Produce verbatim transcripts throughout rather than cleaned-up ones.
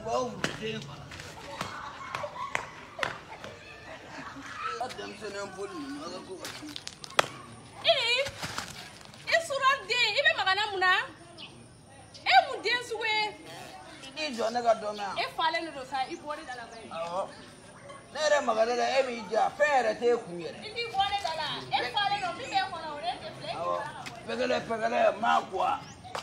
Kau siapa? Adam senang pun aku. Ini, ini surat dia. Ibu makan muna. Eh mungkin suwe. Ini jangan kadang-kadang. Eh falen itu saya ibu ada dalam ini. Oh, nere makan ada emi jah, fair teh kuyer. Ibu ada dalam. Eh falen itu biar kau nak orang terpelai. Oh, pegale pegale makwa.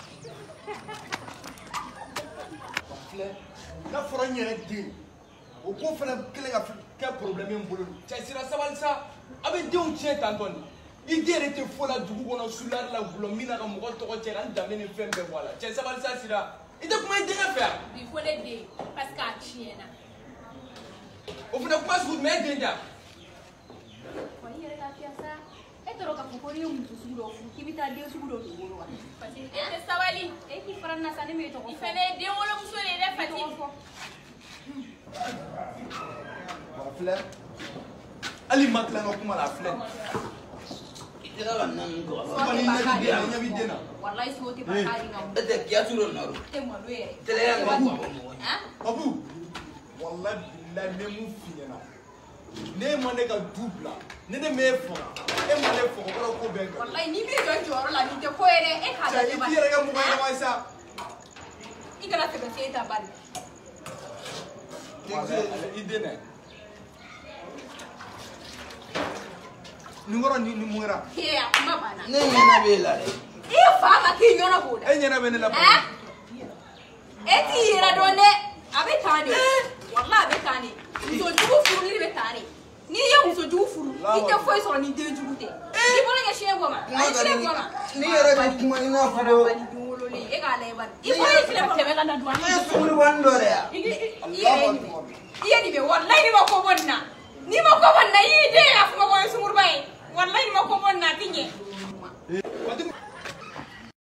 Na fɔra n yɛrɛ den o ko fana kelen ka kɛ problème n bolo cɛ sira sabali sa a bɛ denw tiɲɛ tan tɔ nin i den yɛrɛ tɛ fo la dugu kɔnɔ sulari la gulɔ min na ka mɔgɔ tɔgɔ cɛ an danbe ni fɛn bɛɛ bɔ a la cɛ sabali sa sira i tɛ kuma i denkɛ fɛ yan. bi fɔ ne den parce que a tiɲɛna. o fana kuma sugu jumɛn e den da. wa i yɛrɛ lafiya sa e tɔɔrɔ k'a fɔ ko n'i ye muso sugu dɔ furu k'i bɛ taa den sugu dɔ don wolo wa. parce que e tɛ sabali e k'i fara n na sa ne m'e tɔgɔ fɔ. i fana ye den wolomuso de ye dɛ Fati. wa filɛ hali ma tila n ka kuma la a filɛ. Kita kan nang kau. kuma ni ɲɛ b'i den na ɲɛ b'i den na. walayi sogo tɛ baka di ka mun. E tɛ kia turu nɔrɔ. tɛ malo yɛrɛ. Tele yang kau. Babu wallahi billahi ne mun f'i ɲɛna ne ma ne ka du bila ne ne m'e faga e ma ne faga o kɔrɔ ko bɛɛ kɛ. walayi n'i b'i jɔ jɔyɔrɔ la nin tɛ ko ye dɛ e k'a cɛ lajɛ i bani. t'i yɛrɛ kɛ mɔgɔ ɲɛnama ye sa. i kana sɛbɛn fiye ta bari. i den dɛ nin kɔrɔ ni mun kɛra. ee a kuma banna. Ne ɲɛna b'e la dɛ. i ye fa ma k'i ɲɔnɔ b'o la. e ɲɛna bɛ ne la. e t'i yɛrɛ dɔn dɛ a bɛ tan de walayi a bɛ tan de musojugu furuli bɛ tan de n'i ye musojugu furu i tɛ foyi sɔrɔ ni denjugu tɛ i bolo kɛ siɲɛ bɔ ma a ye siɲɛ bɔ ma. Ni yɛrɛ bɛ kuma i n'a fɔ. bali den wololen e k'a lajɛ bari i bolo filɛ bɔ tɛmɛ ka na don a Ne suruban dɔ de yan. i yɛrɛ ye nin bɛ i ye nin bɛ walayi n'i ma ko bɔ nin na n'i ma ko bɔ nin na i y'i den yɛrɛ fɔ ma ko ye sunkuruba ye walayi n'i ma ko bɔ nin na a ti ɲɛ.